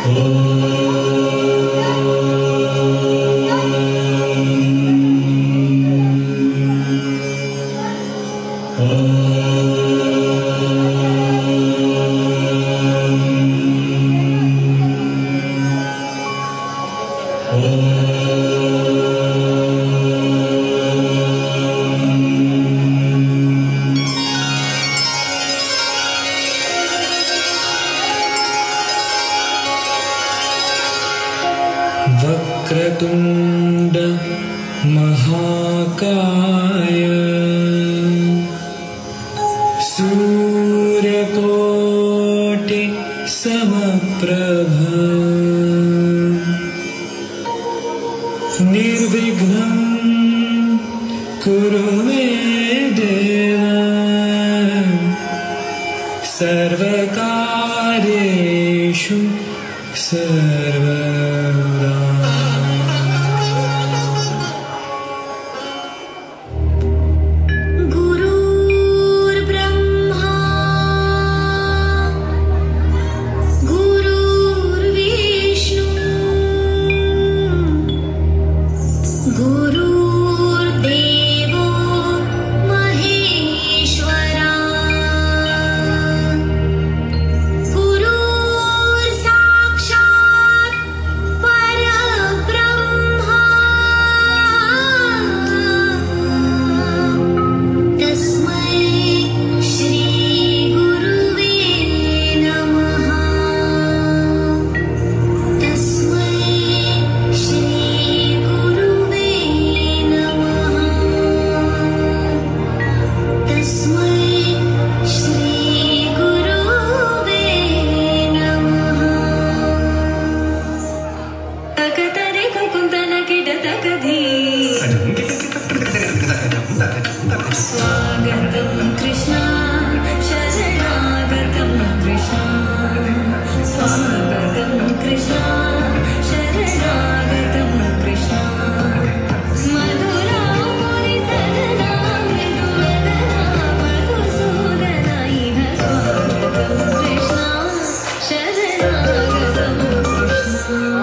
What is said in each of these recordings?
वक्रतुंड महाकाय सूर्यकोटि समप्रभ निर्विघ्नं कुरु मे देव सर्वकार्येषु सर्वदा। गुरुर्ब्रह्मा गुरुर्विष्णु गुरुर्देवो महेश्वरा गुरुर्साक्षात् परब्रह्मा तस्मै श्री गुरुवे नमः तस्मै श्री गुरुवे नमः तस्मै श्री गुरुवे नमः। तकतरे कुकुंतन किटतकधी स्वागतं कृष्णा शरणागतं कृष्णा स्वागतं कृष्णा शरणागतं कृष्णा मधुरापुरि सदना मृदुवदना मधुसूदना इह स्वागतं Krishna शरणागतं Krishna.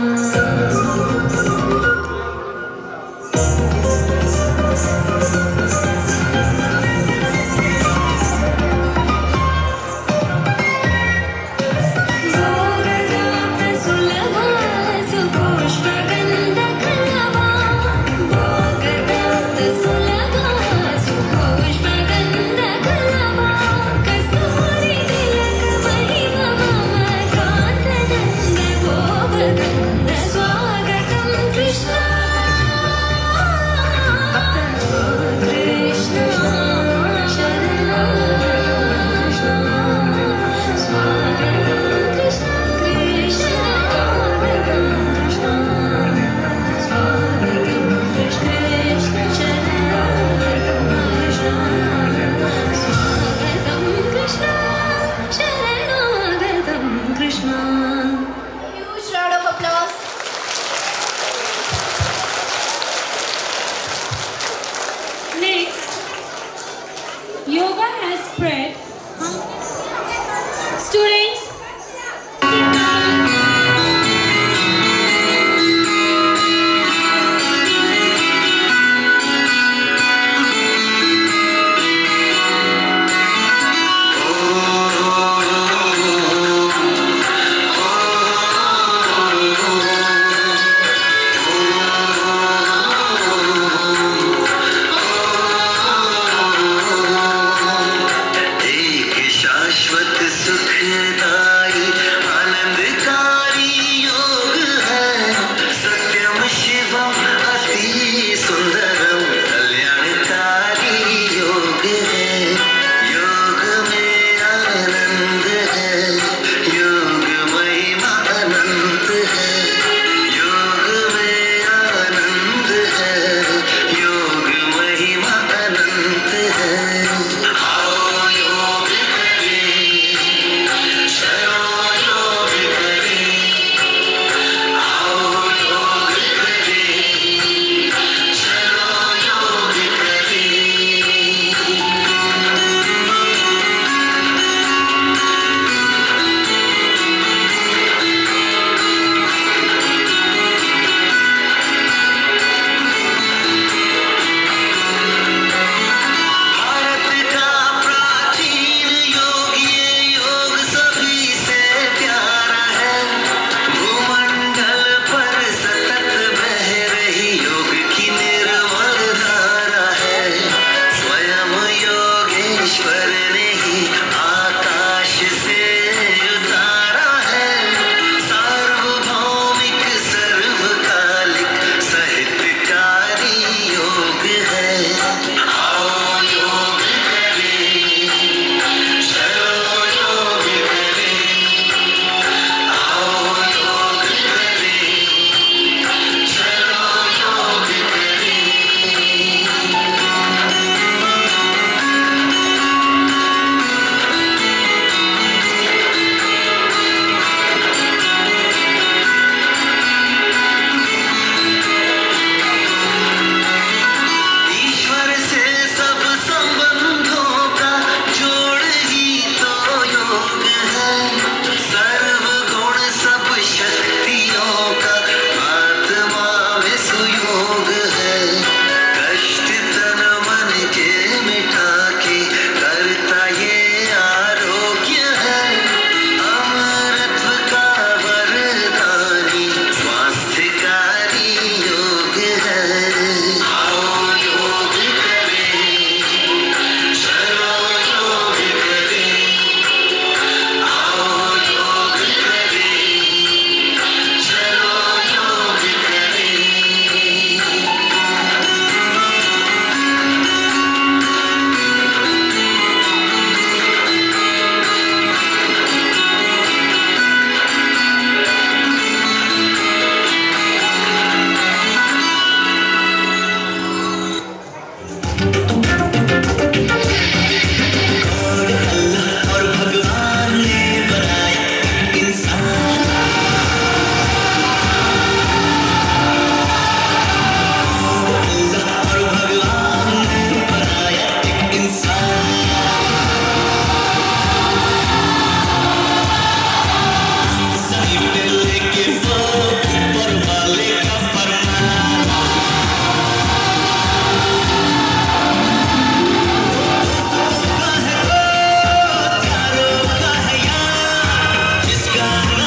Huge round of applause. Next, yoga has spread. Students, sit down. Om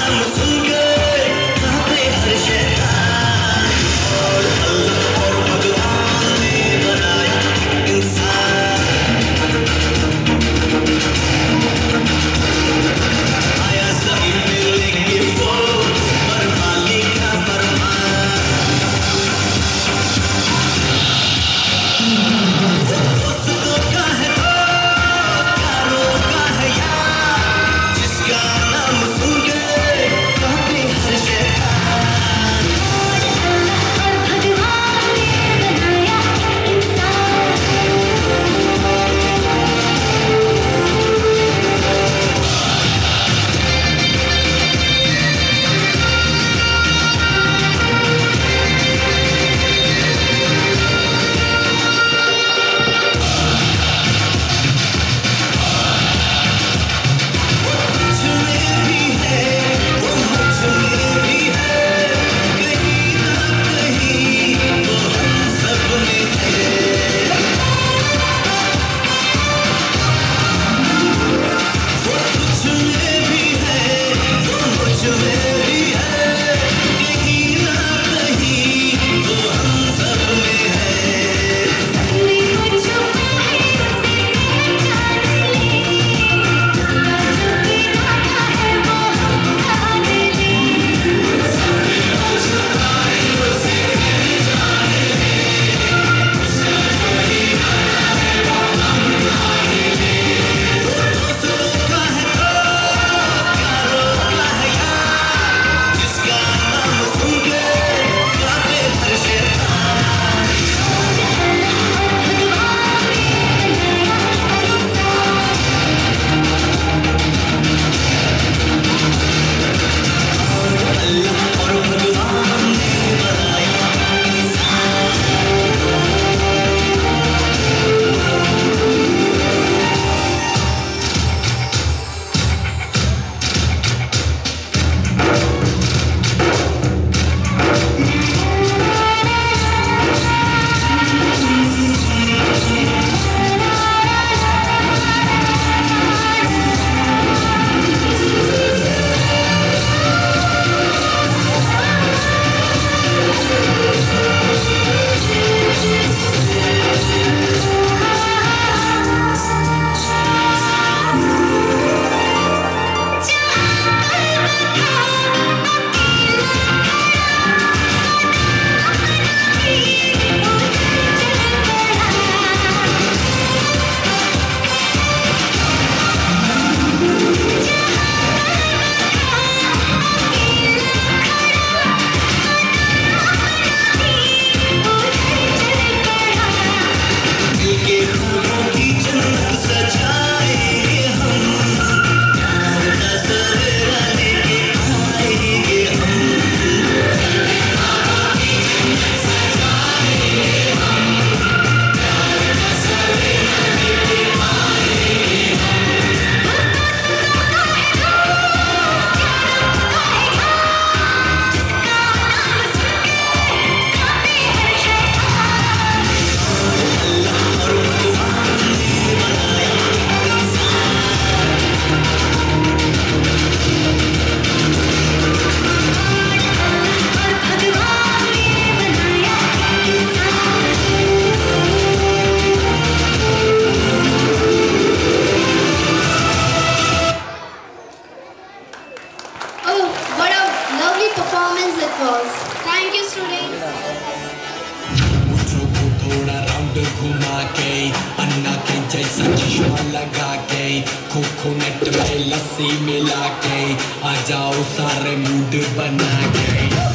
लगा के कोकोनट में लस्सी मिला के आ जाओ सारे मूड बना के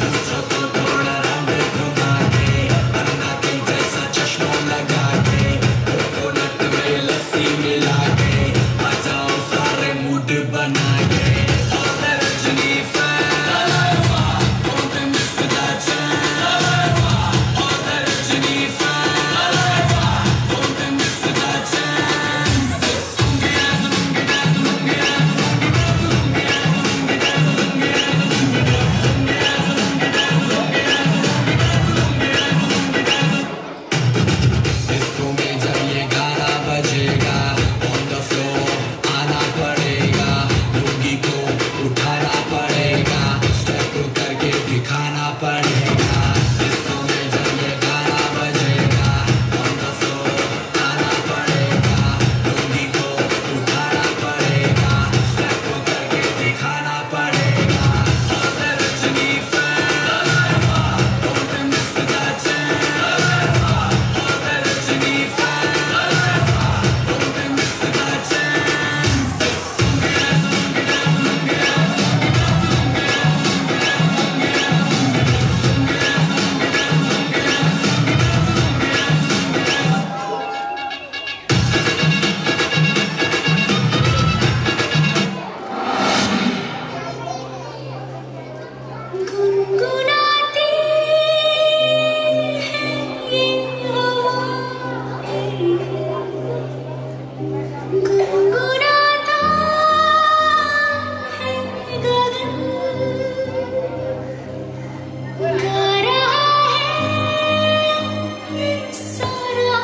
थोड़ा रंग घुमा के अन्ना के जैसा चश्मा लगा के कोकोनट में लस्सी मिला के आ जाओ सारे मूड बना के गुनगुनाती है ये हवा, गुनगुनाता है गगन, गा रहा है ये सारा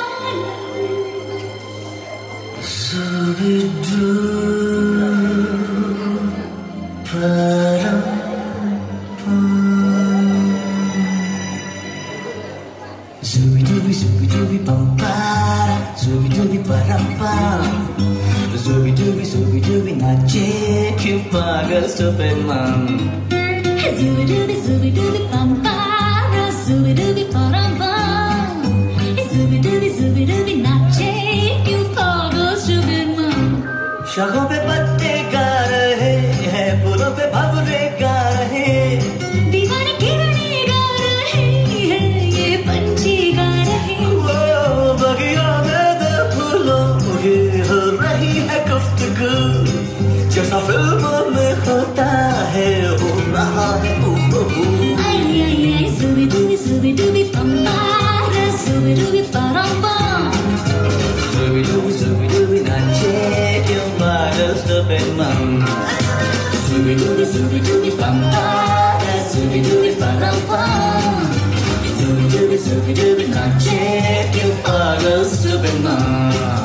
Stupid mom. Zooby zooby dooby bum para, zooby dooby bum bum. Zooby dooby नाचे क्यों पागल stupid mom. शाखों पे पत्ते गा रहे हैं, फूलों पे भंवरे गा रहे, दीवाने किरणें गा रहे हैं, ये पंछी गा रहे। वो बगिया में दो फूलों की हो रही है गुफ्तगू, जैसा फिल्मों में होता है हो रहा है आई आई आई zooby dooby bum para, zooby dooby bum bum. Zooby dooby नाचे क्यों पागल stupid mom. Zooby dooby bum para, zooby dooby bum bum. Zooby dooby नाचे क्यों पागल stupid mom.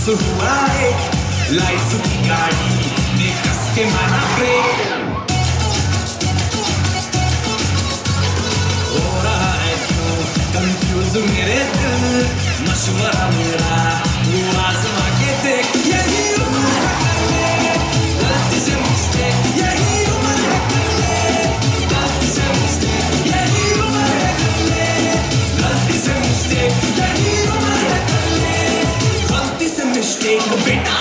मिस हुआ एक लाइफ की गाड़ी ने कस के मारा ब्रेक हो रहा है क्यों कंफ्यूज मेरे दिल मशवरा मेरा वो आजमा के देख यही उम्र है कर ले गलती से मिस्टेक यही उम्र है कर ले गलती से मिस्टेक यही उम्र है कर ले गलती से मिस्टेक यही उम्र है कर ले गलती से मिस्टेक बेटा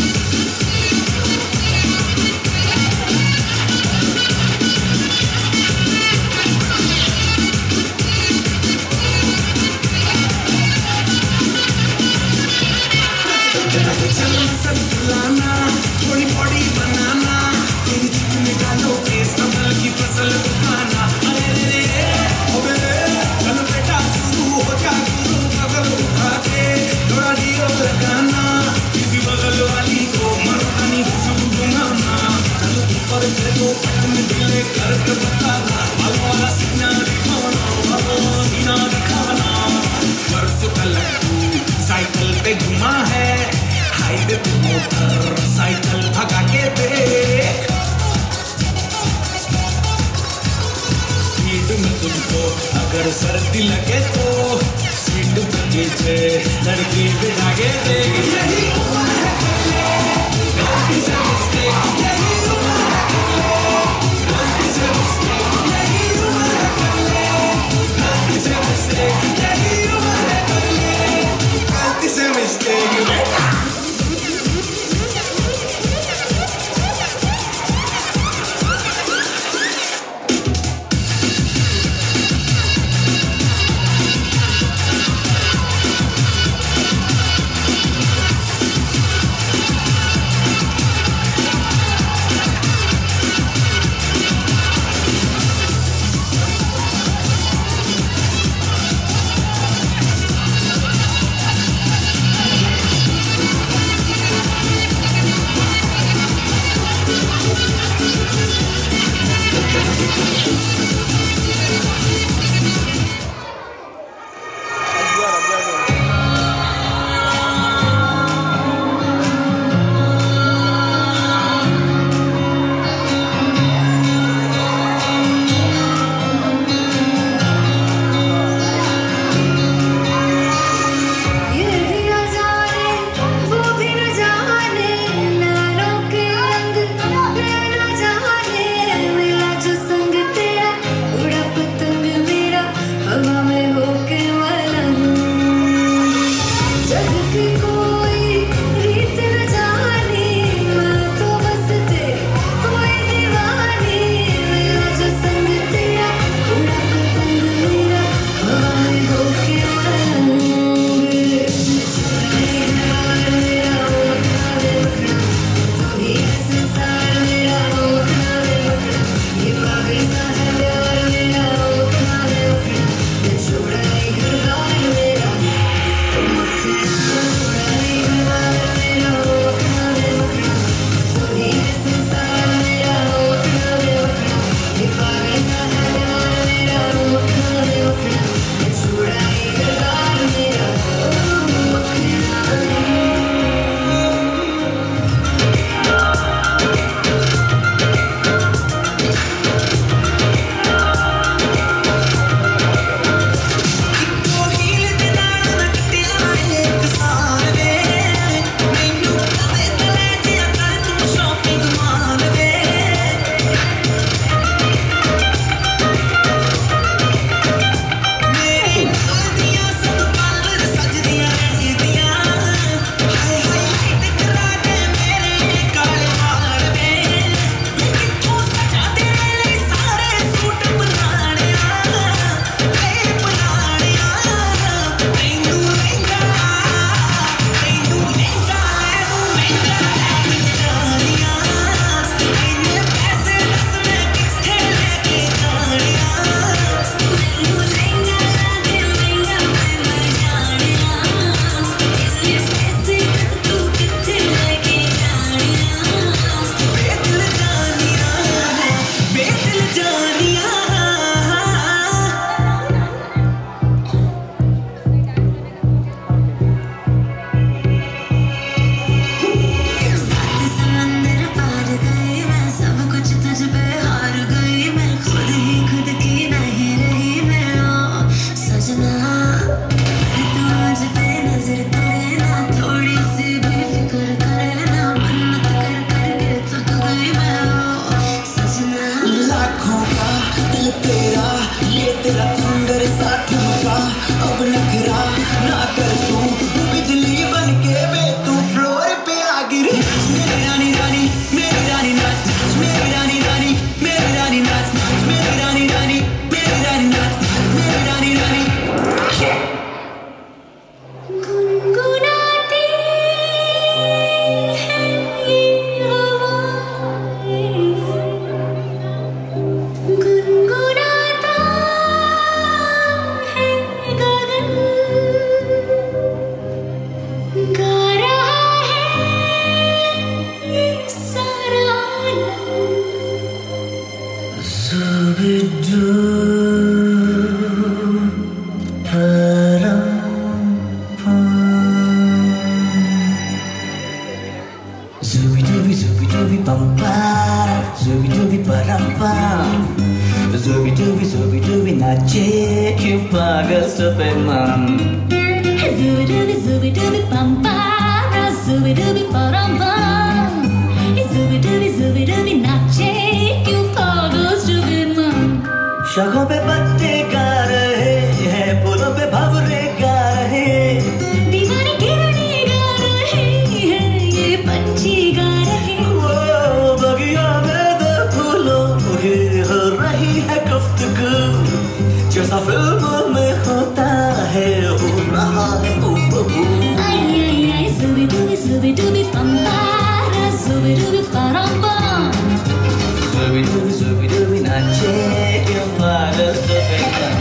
थोड़ी बॉडी बनाना तेरी चिक में डालो केस कमल की फसल उठाना अरे रे अबे चलो बेटा शुरू हो जा गुरु बगल उठा के थोड़ा दियो लगाना किसी बगल वाली को मर्दानी खुशबू बनाना चलो ऊपर चलो पट में दिले करके बताना बालों वाला सीना दिखाना बालों सीना दिखाना परसों का लट्टू साइकिल पे घुमा है हाईवे पे मोटर साइकिल भगा के देख स्पीड में तुझको अगर सर्दी लगे तो सीट पर पीछे लड़की बिठा के देख यही उम्र है कर ले गलती से मिस्टेक यही उम्र है कर ले गलती से मिस्टेक यही उम्र है कर ले गलती से मिस्टेक यही उम्र है कर ले गलती से मिस्टेक Zubi-dubi nache क्यों पागल Superman Zubi-dubi-pam-pam, zubi-dubi-param-pam. Zubi-dubi nache क्यों पागल सुपरमैन. शाखों पे पत्ते गा रहे हैं, फूलों पे भंवरे गा रहे हैं, दीवाने गिरने गा रहे हैं, ये पंछी गा रहे हैं. वो बगिया में दो फूलों की हो रही है गुफ्तगू, जैसा फिल्मों में होता है हो रहा है हूबहू. Ay ay ay, zubi-dubi-pam-pam, zubi-dubi-param-pam. Zubi-dubi nache क्यों पागल सुपरमैन.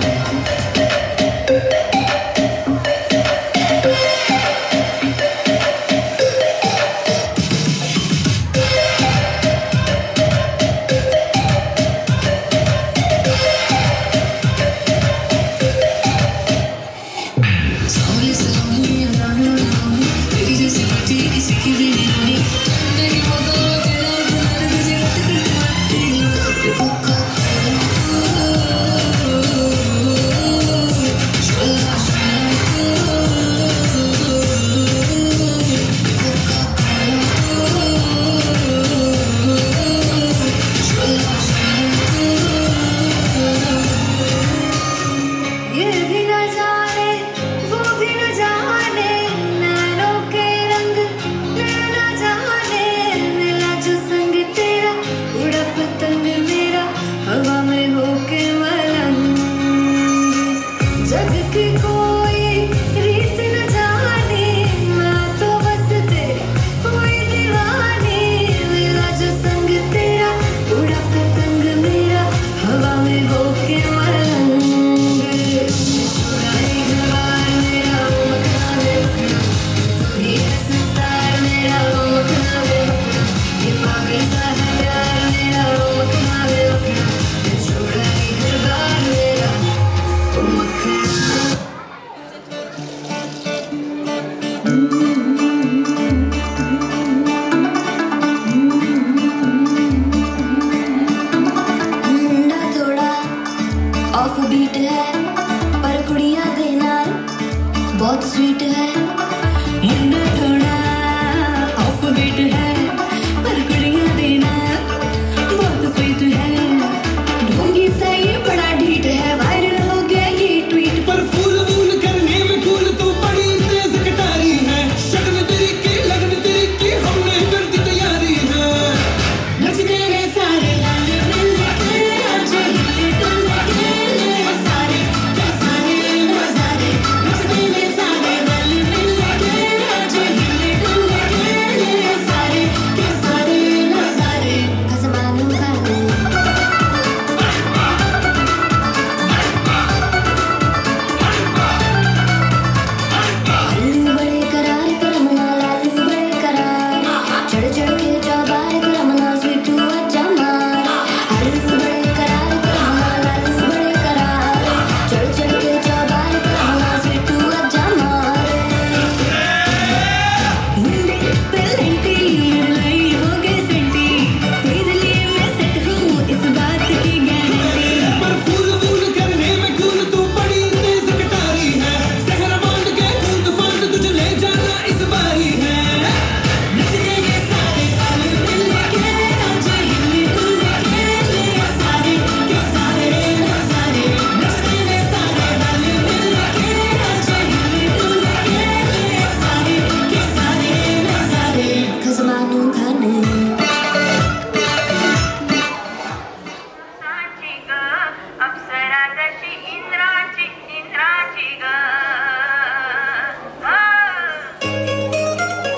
बीट है पर कुड़ियां दे नाल बहुत स्वीट है. मुंडा थोड़ा ऑफ बीट है पर कुड़ियां दे नाल बहुत स्वीट है. ढोंगी सा ये बड़ा ढीठ है, वायरल हो गया ये ट्वीट. पर फूल फूल करने में फूल तो बड़ी तेज कटारी है, शगन तेरी की लगन तेरी की हमने कर दी तैयारी है. नचते ने सारे लाल मिल के आज हिले डुल के सारे के सारे नजारे. नचते ने सारे लाल मिल के आज हिले डुल के सारे के सारे नजारे. खसमानू खाने आलू बड़े करार करमना लालू बड़े करार चढ़ चढ़ के चौबार करमना स्वीटू अच्छा मार. आलू बड़े करार करमना लालू बड़े करार चढ़ चढ़ के चौबार करमना स्वीटू अच्छा मार. मुंडे पे लेंटी लड़ाई हो गई सेंटी, तेरे लिए मैं सेट हूँ इस बात की गारंटी. पर फूल फूल करने में फूल तो बड़ी तेज कटारी है, शहर बांध के कूद फांद तुझे ले जाना इस बारी है. नचते ने सारे लाल मिल के आज हिले डुल के सारे के सारे नजारे. नचते ने सारे लाल मिल के आज हिले डुल के सारे के सारे नजारे. खसमानू खाने इंद्राची ग अप्सरा जशी इंद्राची ग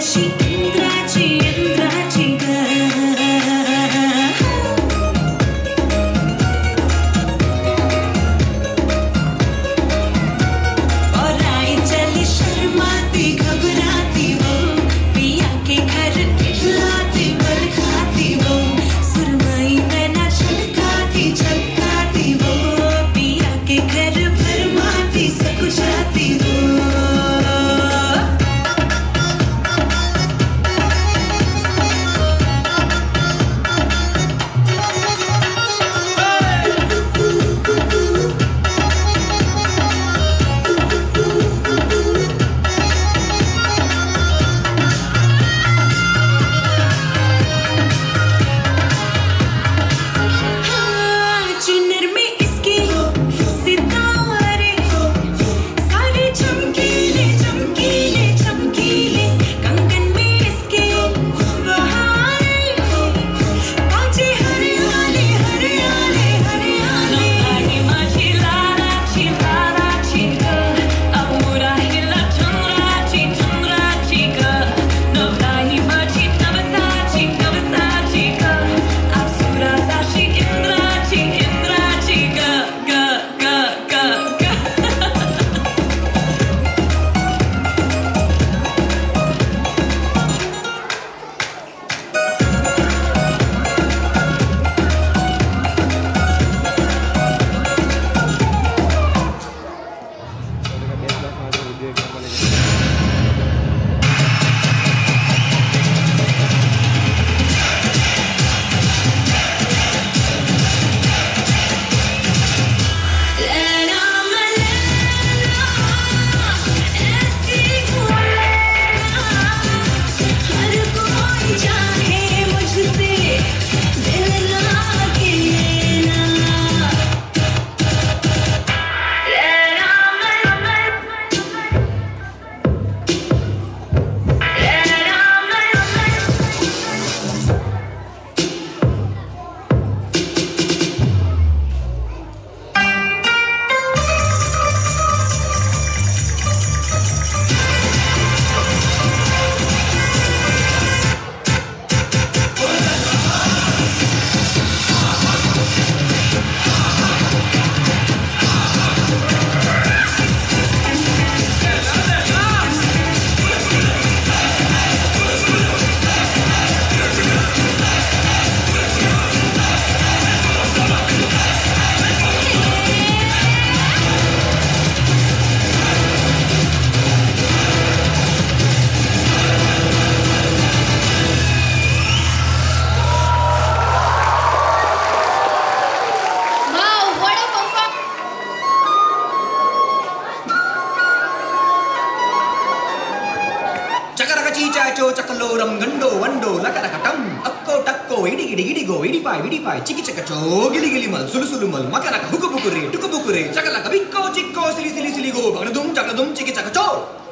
chacho chakaloram gando wando lakarakatam akko takko idi idi idigo idi pai chiki chakacho gili gili mal sulu sulu mal makaraka hukubukure tukubukure chakalaka bikko chikko sili sili sili go bagdum chiki chakacho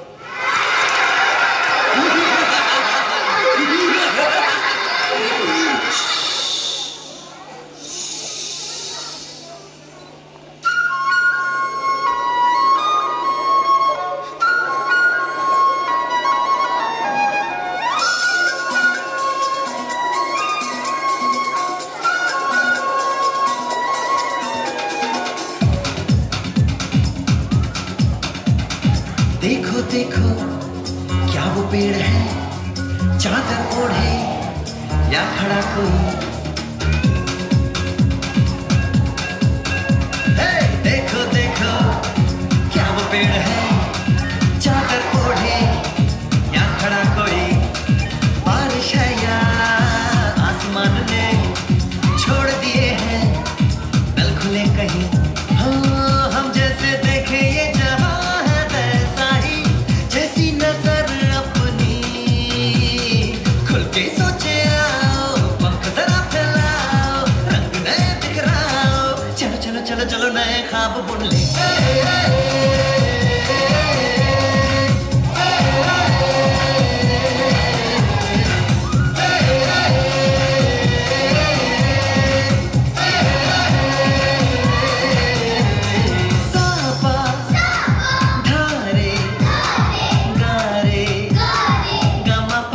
देखो देखो क्या वो पेड़ है चादर ओढ़े या खड़ा कोई हे देखो देखो क्या वो पेड़ है चादर ओढ़े या खड़ा कोई बारिश है या आसमान ने छोड़ दिए हैं नल खुले कहीं हाँ हम जैसे देखे ये जहां चलो चलो नए ख्वाब बुन ले सापा धारे गारे गमा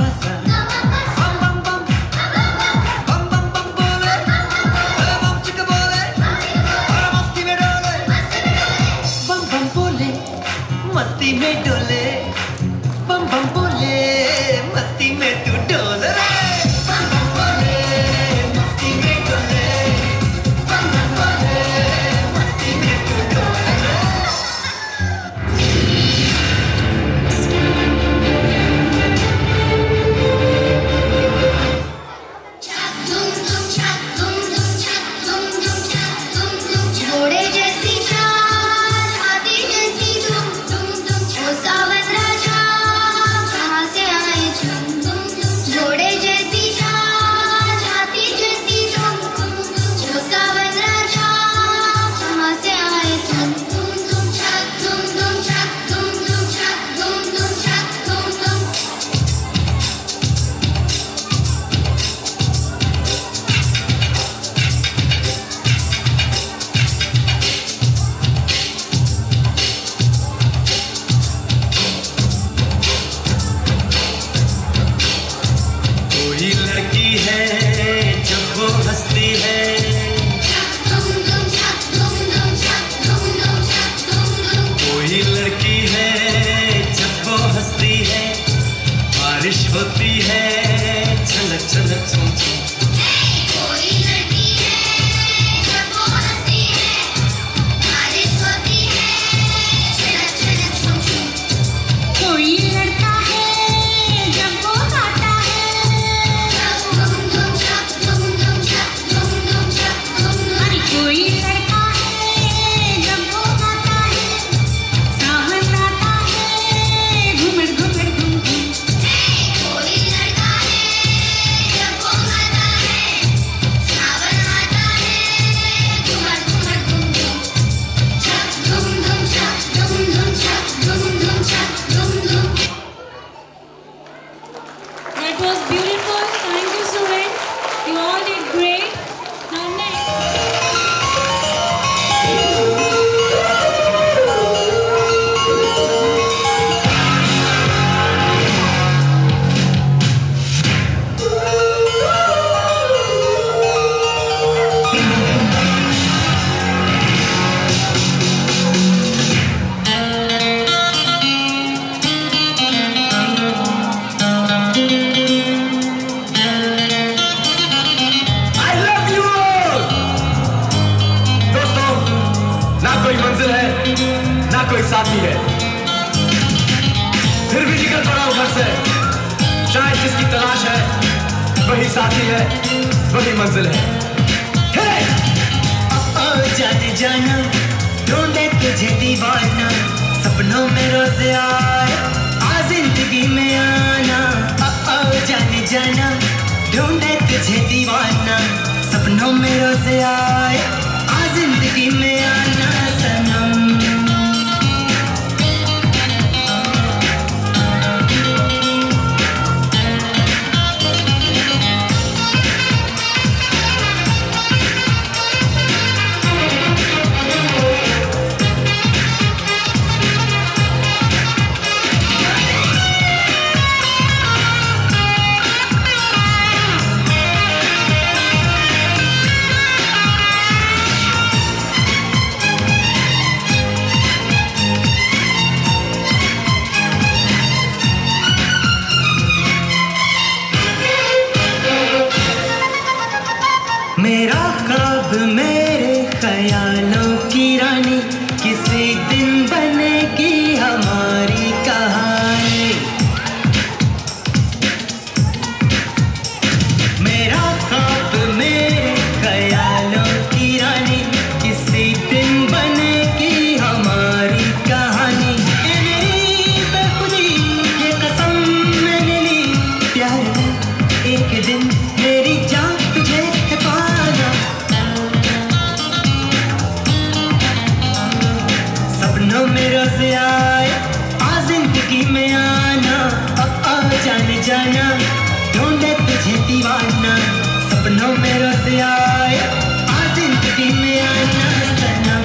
होती है छलक छलक छुम छुम कोई लड़की है जब वो हंसती है बारिश होती है छलक छलक छुम छुम कोई लड़का है जब वो गाता है धूम धूम छक धूम धूम छक धूम धूम छक धूम धूम अरे कोई लड़का है जब वो गाता है सावन आता है घूमर घूमर घूम घूम कोई लड़का है जब वो गाता है सावन आता है घूमर घूमर घूम घूम छक धूम धूम छक धूम धूम छक धूम धूम छक धूम धूम That was beautiful. Thank you, students. You all did great. Now next. I love you all! दोस्तों, ना कोई मंजिल है, ना कोई साथी है, फिर भी निकल पड़ा हूं घर से। शायद जिसकी तलाश है, वही साथी है, वही मंजिल है। Hey! जाने जाना ढूंढे तुझे दीवाना सपनों में रोज आए आ जिंदगी में आना जाने जाना ढूंढे तुझे दीवाना सपनों में रोज आए आ जिंदगी में आना सनम मेरा ख्वाब मेरे ख्यालों की रानी किसी दिन बनेगी हमारी कहानी मेरा ख्वाब मेरे ख्यालों की रानी किसी दिन बनेगी हमारी कहानी ये मेरी बेखुदी ये कसम मैंने ली प्यार में एक दिन मेरी जान तुझे है पाना सपनों में रोज आए आ जिंदगी में आना जाने जाना ढूंढे तुझे दीवाना सपनों में रोज आए आ जिंदगी में आना सनम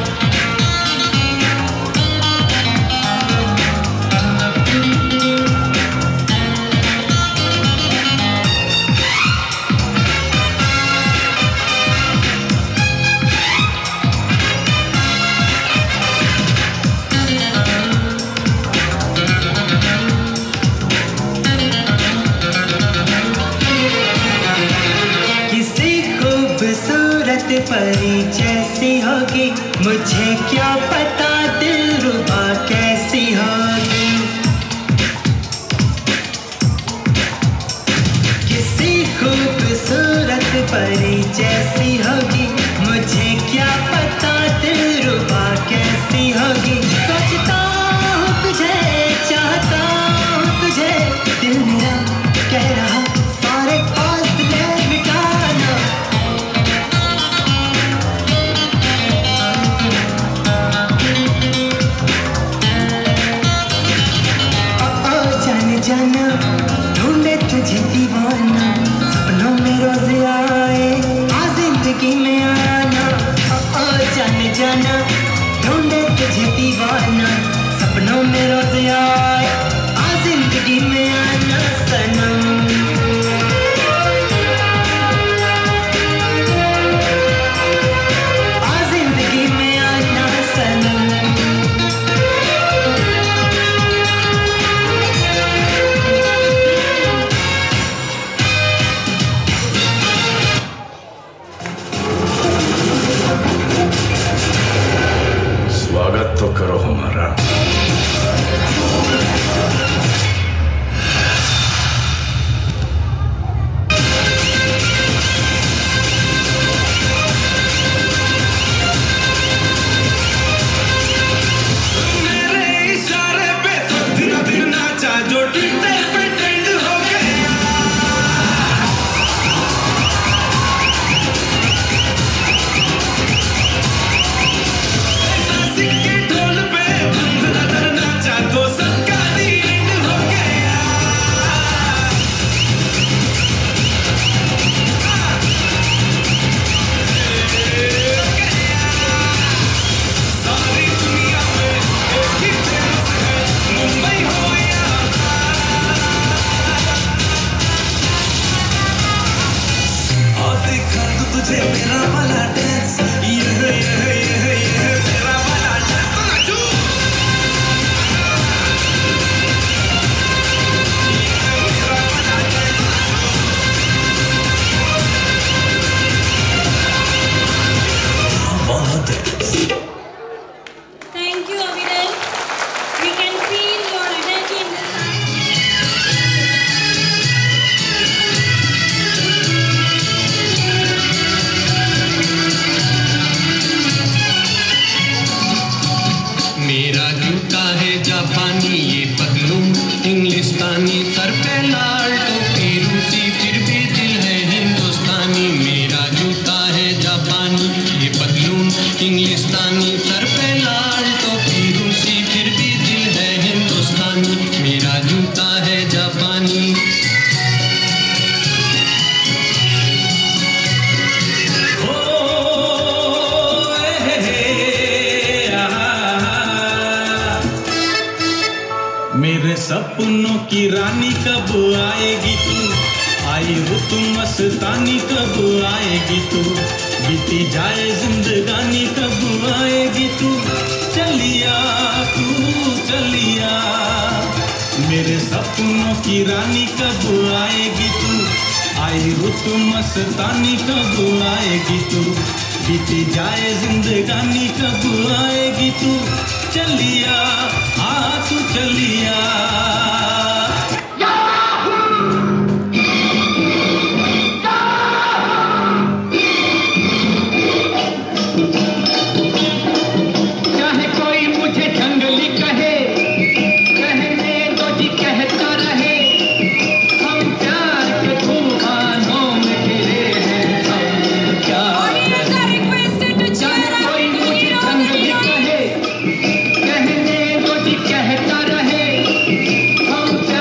किसी खूबसूरत परी जैसी होगी मुझे क्या पता दिलरुबा कैसी होगी किसी खूबसूरत परी जैसी होगी मुझे क्या पता दिलरुबा कैसी होगी सोचता हूँ तुझे चाहता हूँ तुझे दिल मेरा कह रहा सारे फासले मिटाना जाने जाना ढूंढे तुझे दीवाना सपनों में रोज आए आ जिंदगी में आना जाने जाना ढूंढे तुझे दीवाना सपनों में रोज आए आ जिंदगी में आना सनम आ जिंदगी में आना सनम सपनों की रानी कब आएगी तू, आई हो तू मस्तानी कब आएगी तू, बीती जाए जिंदगानी कब आएगी तू, चलिया तू चलिया, मेरे सपनों की रानी कब आएगी तू, आई हो तू मस्तानी कब आएगी तू, बीती जाए जिंदगानी कब आएगी तू, चलिया तू चलिया। चाहे कोई मुझे जंगली कहे, कहने दो जी कहता रहे, हम प्यार के तूफानों में घिरे हैं, हम प्यार। चाहे कोई मुझे जंगली कहे, कहने दो जी कहता रहे, हम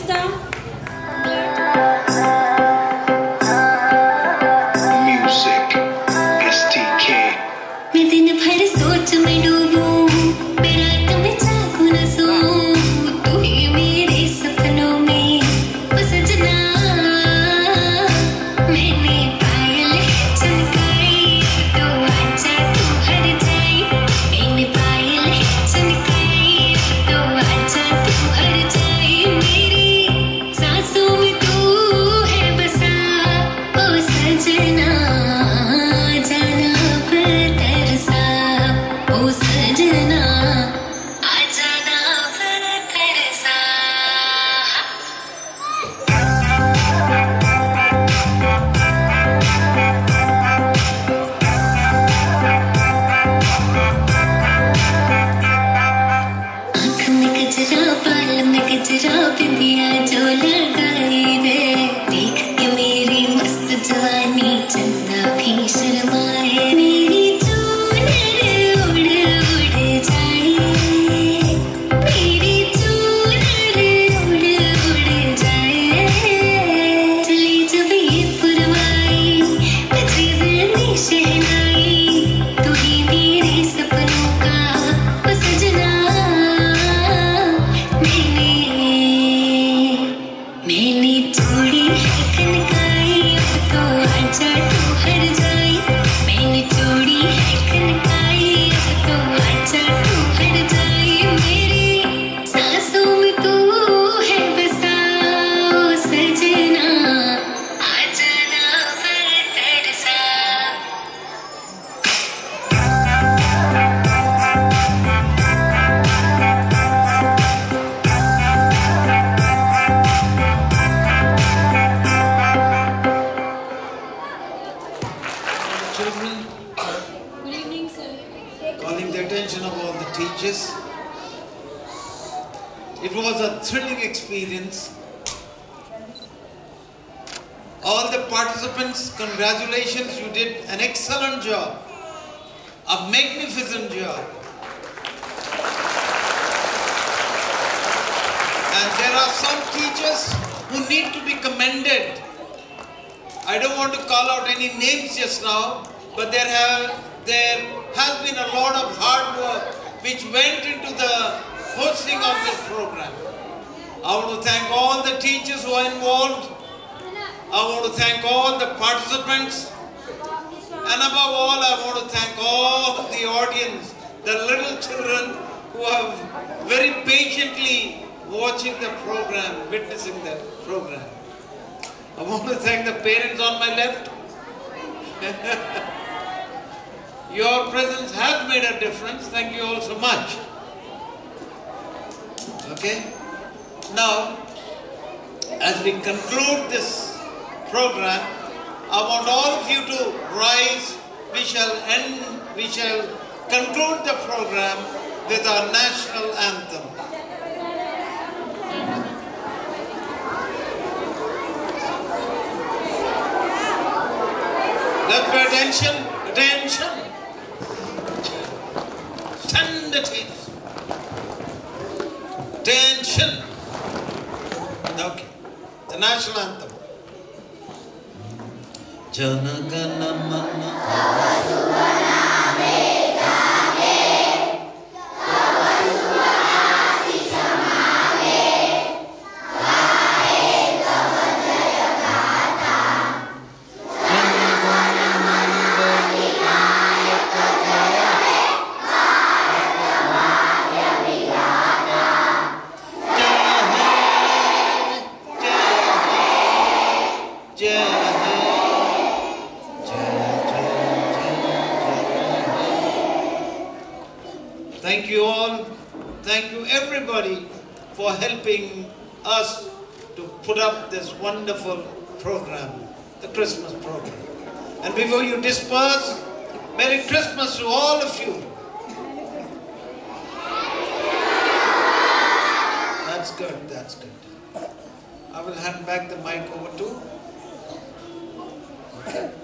superstar. Music, STK. मैं दिन भर सोच में डूबूं, मैं रात में जागूं न सोऊं, तू ही मेरे सपनों में ओ सजना। मैंने पायल चमकाई तो आजा तू हर जाई, मैंने पायल चमकाई तो आजा तू हर जाई। मेरी सांसों में तू है बसा ओ सजना, जाना अब तरसा ओ सजना, आ जाना अब तरसा। आँख में गजरा, बाल में गजरा, बिंदिया जो लगाई रे, देख के मेरी मस्त जवानी चंदा भी शर्माए। मेरी चूनर उड़ उड़ जाए, मेरी चूनर उड़ उड़ जाए। चली जब ये पुरवाई, बजे दिल में शहनाई, तू ही मेरे सपनों का ओ सजना। मैंने चूड़ी है कनकाई, अब तो आजा तू हर जाई। मैंने चूड़ी है कनकाई, अब तो आजा तू हर जाई। मेरी सांसों में तू है बसा ओ सजना, आ जाना अब तरसा। Children, Good evening, sir. calling the attention of all the teachers. It was a thrilling experience. All the participants, congratulations, you did an excellent job, a magnificent job. And there are some teachers who need to be commended. I don't want to call out any names just now, but there has been a lot of hard work which went into the hosting of this program. I want to thank all the teachers who are involved. I want to thank all the participants. And above all, I want to thank all the audience, the little children who are very patiently watching the program, witnessing the program. I want to thank the parents on my left. Your presence has made a difference. Thank you all so much. Okay? Now, as we conclude this program, I want all of you to rise. We shall conclude the program with our national anthem. Let's pay attention. Attention. Stand at ease. Attention. Okay. The national anthem. Jana Gana Mana. Thank you all. Thank you everybody for helping us to put up this wonderful program, the Christmas program. And before you disperse, Merry Christmas to all of you. That's good, that's good. I will hand back the mic over to. Okay.